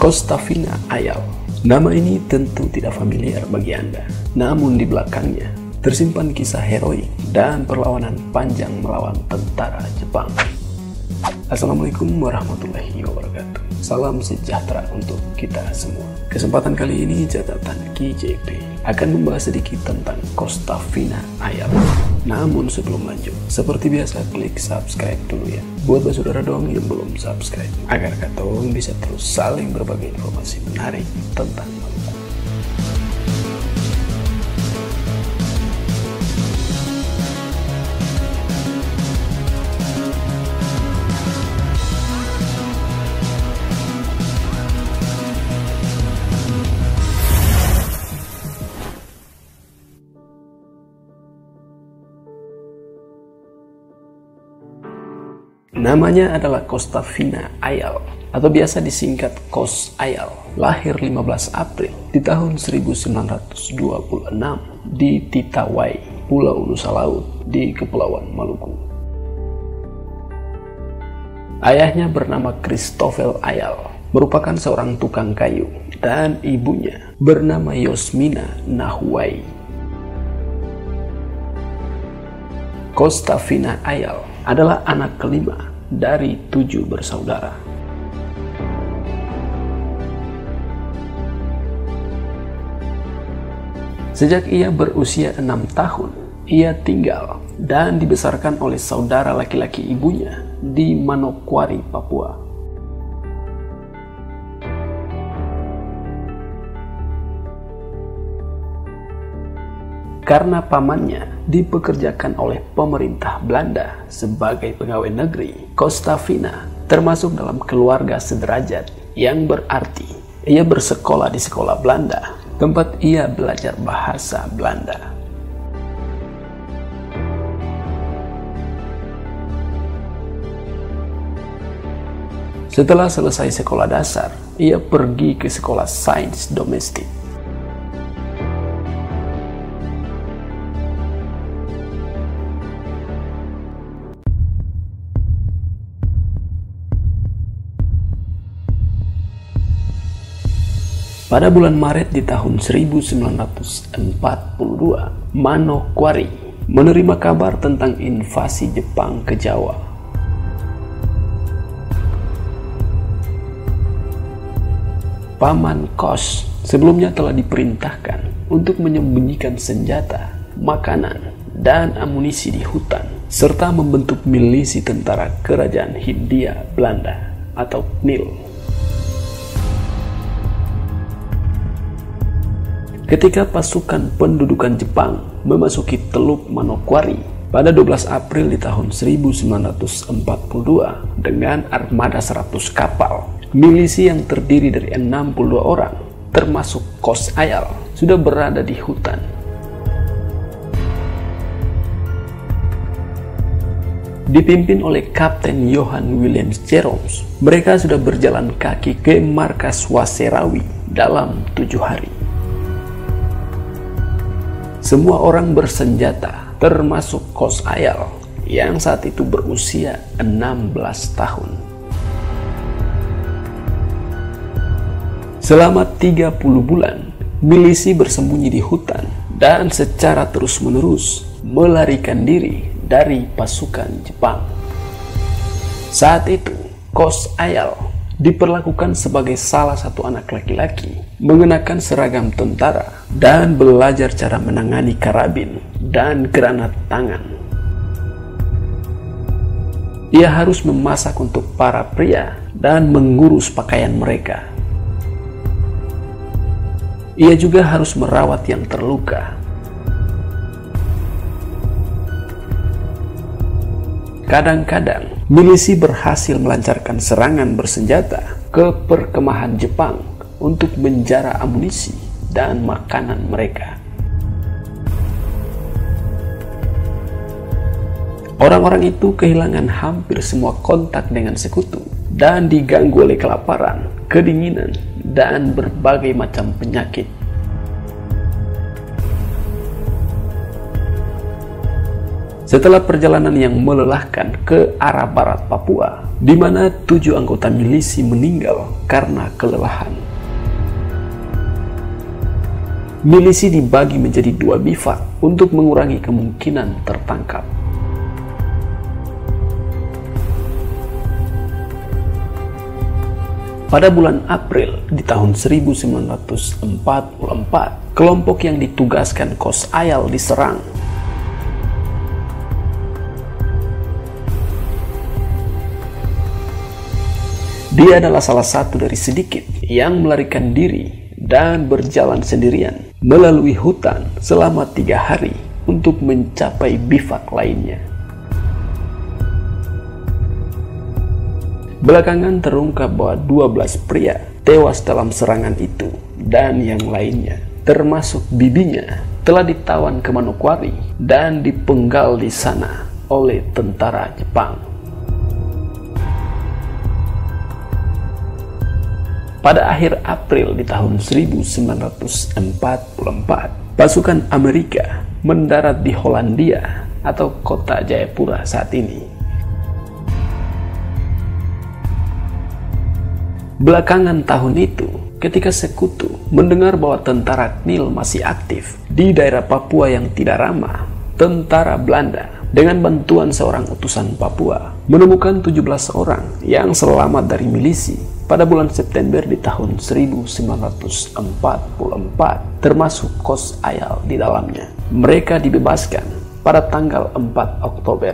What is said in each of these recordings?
Kostafina Ayal. Nama ini tentu tidak familiar bagi Anda, namun di belakangnya tersimpan kisah heroik dan perlawanan panjang melawan tentara Jepang. Assalamualaikum warahmatullahi wabarakatuh. Salam sejahtera untuk kita semua. Kesempatan kali ini catatan KJP akan membahas sedikit tentang Kostafina Ayal. Namun sebelum lanjut, seperti biasa klik subscribe dulu ya. Buat saudara dong yang belum subscribe, agar katong bisa terus saling berbagi informasi menarik tentang Maluku. Namanya adalah Kostafina Ayal, atau biasa disingkat Kos Ayal. Lahir 15 April di tahun 1926 di Titawai, Pulau Nusa Laut di Kepulauan Maluku. Ayahnya bernama Christoffel Ayal, merupakan seorang tukang kayu, dan ibunya bernama Yosmina Nahuai. Kostafina Ayal adalah anak kelima dari 7 bersaudara. Sejak ia berusia 6 tahun, ia tinggal dan dibesarkan oleh saudara laki-laki ibunya di Manokwari, Papua. Karena pamannya dipekerjakan oleh pemerintah Belanda sebagai pegawai negeri, Kostafina termasuk dalam keluarga sederajat, yang berarti ia bersekolah di sekolah Belanda, tempat ia belajar bahasa Belanda. Setelah selesai sekolah dasar, ia pergi ke sekolah sains domestik. Pada bulan Maret di tahun 1942, Manokwari menerima kabar tentang invasi Jepang ke Jawa. Paman Kos sebelumnya telah diperintahkan untuk menyembunyikan senjata, makanan, dan amunisi di hutan, serta membentuk milisi tentara Kerajaan Hindia Belanda atau NIL. Ketika pasukan pendudukan Jepang memasuki Teluk Manokwari pada 12 April di tahun 1942 dengan armada 100 kapal, milisi yang terdiri dari 62 orang, termasuk Kos Ayal, sudah berada di hutan. Dipimpin oleh Kapten Johan Williams Jeroms, mereka sudah berjalan kaki ke markas Waserawi dalam 7 hari. Semua orang bersenjata, termasuk Kos Ayal yang saat itu berusia 16 tahun. Selama 30 bulan, milisi bersembunyi di hutan dan secara terus-menerus melarikan diri dari pasukan Jepang. Saat itu, Kos Ayal diperlakukan sebagai salah satu anak laki-laki, mengenakan seragam tentara dan belajar cara menangani karabin dan granat tangan. Ia harus memasak untuk para pria dan mengurus pakaian mereka. Ia juga harus merawat yang terluka. Kadang-kadang, milisi berhasil melancarkan serangan bersenjata ke perkemahan Jepang untuk menjara amunisi dan makanan mereka. Orang-orang itu kehilangan hampir semua kontak dengan sekutu dan diganggu oleh kelaparan, kedinginan, dan berbagai macam penyakit. Setelah perjalanan yang melelahkan ke arah barat Papua, di mana 7 anggota milisi meninggal karena kelelahan. Milisi dibagi menjadi 2 bivak untuk mengurangi kemungkinan tertangkap. Pada bulan April di tahun 1944, kelompok yang ditugaskan Kos Ayal diserang. Dia adalah salah satu dari sedikit yang melarikan diri dan berjalan sendirian melalui hutan selama 3 hari untuk mencapai bivak lainnya. Belakangan terungkap bahwa 12 pria tewas dalam serangan itu dan yang lainnya, termasuk bibinya, telah ditawan ke Manokwari dan dipenggal di sana oleh tentara Jepang. Pada akhir April di tahun 1944, pasukan Amerika mendarat di Hollandia atau kota Jayapura saat ini. Belakangan tahun itu, ketika sekutu mendengar bahwa tentara KNIL masih aktif di daerah Papua yang tidak ramah, tentara Belanda dengan bantuan seorang utusan Papua menemukan 17 orang yang selamat dari milisi pada bulan September di tahun 1944, termasuk Kos Ayal di dalamnya. Mereka dibebaskan pada tanggal 4 Oktober.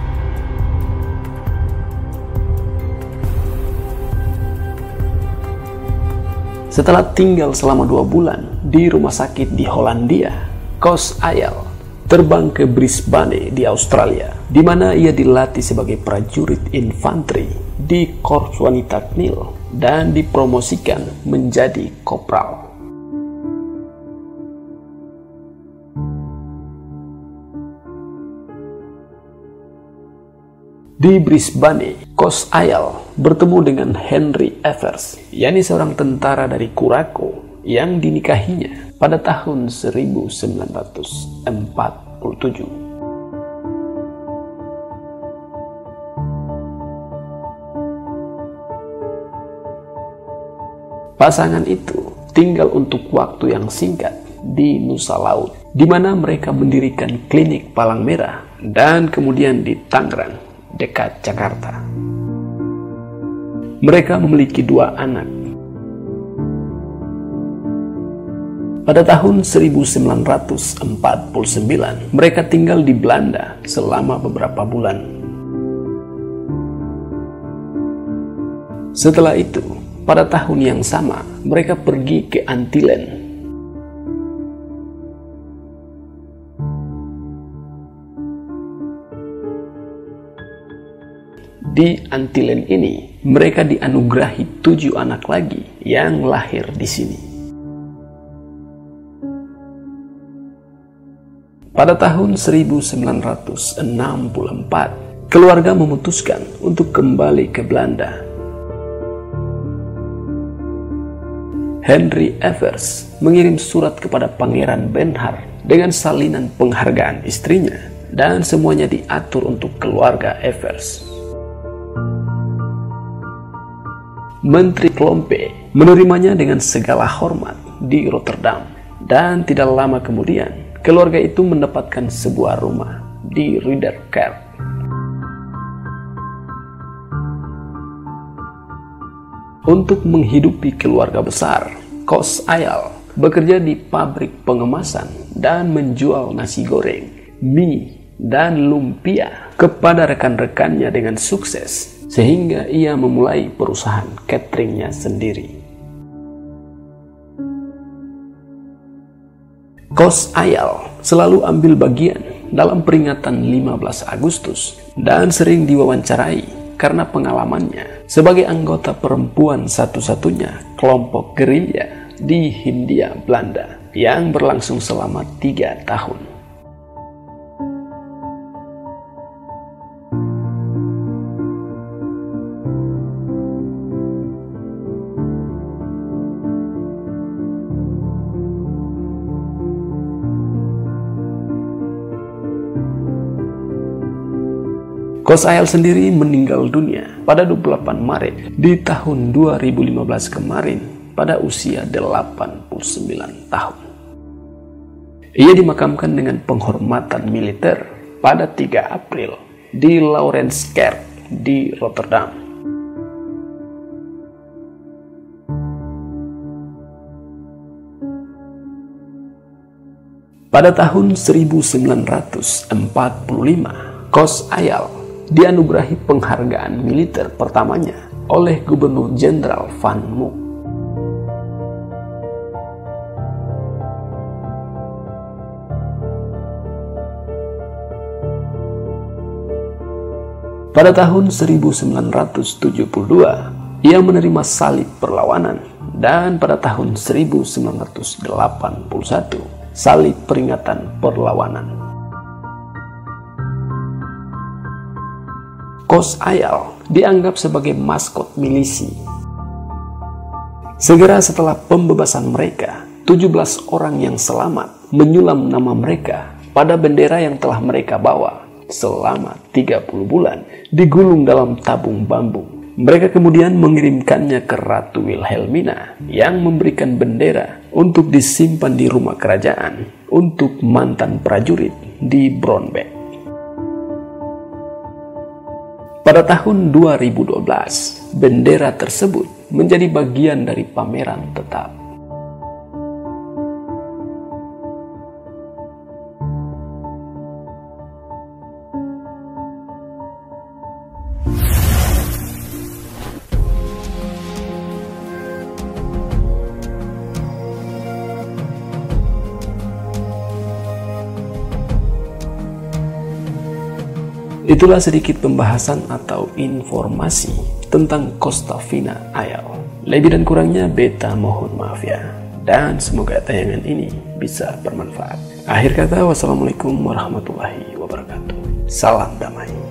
Setelah tinggal selama 2 bulan di rumah sakit di Hollandia, Kos Ayal terbang ke Brisbane di Australia, di mana ia dilatih sebagai prajurit infanteri di Korps Wanita KNIL dan dipromosikan menjadi kopral. Di Brisbane, Kos Ayal bertemu dengan Henry Evers, yakni seorang tentara dari Curacao yang dinikahinya pada tahun 1947. Pasangan itu tinggal untuk waktu yang singkat di Nusa Laut, di mana mereka mendirikan klinik palang merah dan kemudian di Tangerang, dekat Jakarta. Mereka memiliki 2 anak. Pada tahun 1949, mereka tinggal di Belanda selama beberapa bulan. Setelah itu, pada tahun yang sama, mereka pergi ke Antillen. Di Antillen ini, mereka dianugerahi 7 anak lagi yang lahir di sini. Pada tahun 1964, keluarga memutuskan untuk kembali ke Belanda. Henry Evers mengirim surat kepada Pangeran Benhar dengan salinan penghargaan istrinya, dan semuanya diatur untuk keluarga Evers. Menteri Klompe menerimanya dengan segala hormat di Rotterdam, dan tidak lama kemudian keluarga itu mendapatkan sebuah rumah di Ridderkerk. Untuk menghidupi keluarga besar, Kos Ayal bekerja di pabrik pengemasan dan menjual nasi goreng, mie, dan lumpia kepada rekan-rekannya dengan sukses, sehingga ia memulai perusahaan cateringnya sendiri. Kos Ayal selalu ambil bagian dalam peringatan 15 Agustus dan sering diwawancarai karena pengalamannya sebagai anggota perempuan satu-satunya kelompok gerilya di Hindia Belanda yang berlangsung selama 3 tahun. Kos Ayal sendiri meninggal dunia pada 28 Maret di tahun 2015 kemarin pada usia 89 tahun. Ia dimakamkan dengan penghormatan militer pada 3 April di Laurenskerk di Rotterdam. Pada tahun 1945, Kos Ayal dianugerahi penghargaan militer pertamanya oleh Gubernur Jenderal Van Mook. Pada tahun 1972, ia menerima salib perlawanan, dan pada tahun 1981, salib peringatan perlawanan. Kos Ayal dianggap sebagai maskot milisi. Segera setelah pembebasan mereka, 17 orang yang selamat menyulam nama mereka pada bendera yang telah mereka bawa selama 30 bulan digulung dalam tabung bambu. Mereka kemudian mengirimkannya ke Ratu Wilhelmina yang memberikan bendera untuk disimpan di rumah kerajaan untuk mantan prajurit di Brownback. Pada tahun 2012, bendera tersebut menjadi bagian dari pameran tetap. Itulah sedikit pembahasan atau informasi tentang Kostavina Ayal. Lebih dan kurangnya beta mohon maaf ya. Dan semoga tayangan ini bisa bermanfaat. Akhir kata, wassalamualaikum warahmatullahi wabarakatuh. Salam damai.